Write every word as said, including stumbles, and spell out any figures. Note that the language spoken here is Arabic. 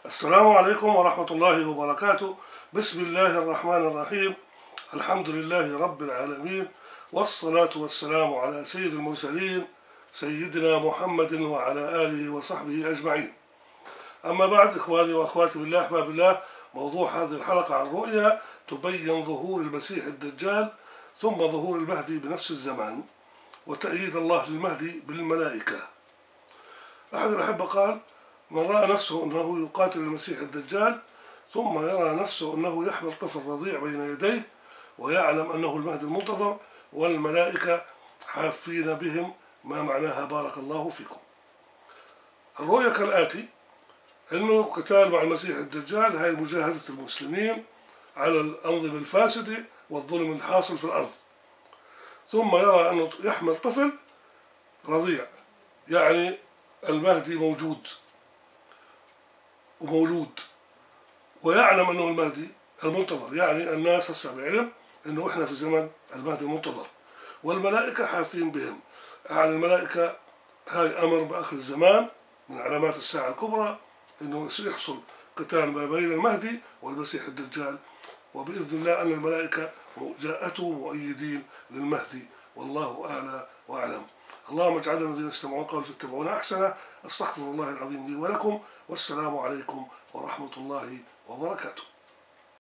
السلام عليكم ورحمة الله وبركاته. بسم الله الرحمن الرحيم. الحمد لله رب العالمين، والصلاة والسلام على سيد المرسلين سيدنا محمد وعلى آله وصحبه أجمعين. أما بعد، إخواني وأخواتي بالله أحباب الله، موضوع هذه الحلقة عن رؤيا تبين ظهور المسيح الدجال ثم ظهور المهدي بنفس الزمان وتأييد الله للمهدي بالملائكة. أحد الأحبة قال: من رأى نفسه أنه يقاتل المسيح الدجال ثم يرى نفسه أنه يحمل طفل رضيع بين يديه ويعلم أنه المهدي المنتظر والملائكة حافين بهم، ما معناها بارك الله فيكم. الرؤية كالآتي: أنه قتال مع المسيح الدجال هي مجاهدة المسلمين على الأنظمة الفاسدة والظلم الحاصل في الأرض، ثم يرى أنه يحمل طفل رضيع، يعني المهدي موجود ومولود، ويعلم أنه المهدي المنتظر، يعني الناس هسه بعلم أنه إحنا في زمن المهدي المنتظر، والملائكة حافين بهم. يعني الملائكة هاي أمر بآخر الزمان من علامات الساعة الكبرى أنه سيحصل قتال ما بين المهدي والمسيح الدجال، وبإذن الله أن الملائكة جاءته مؤيدين للمهدي، والله أعلى وأعلم. اللهم اجعلنا الذين يستمعون قولا فيتبعون أحسنه. أستغفر الله العظيم لي ولكم، والسلام عليكم ورحمة الله وبركاته.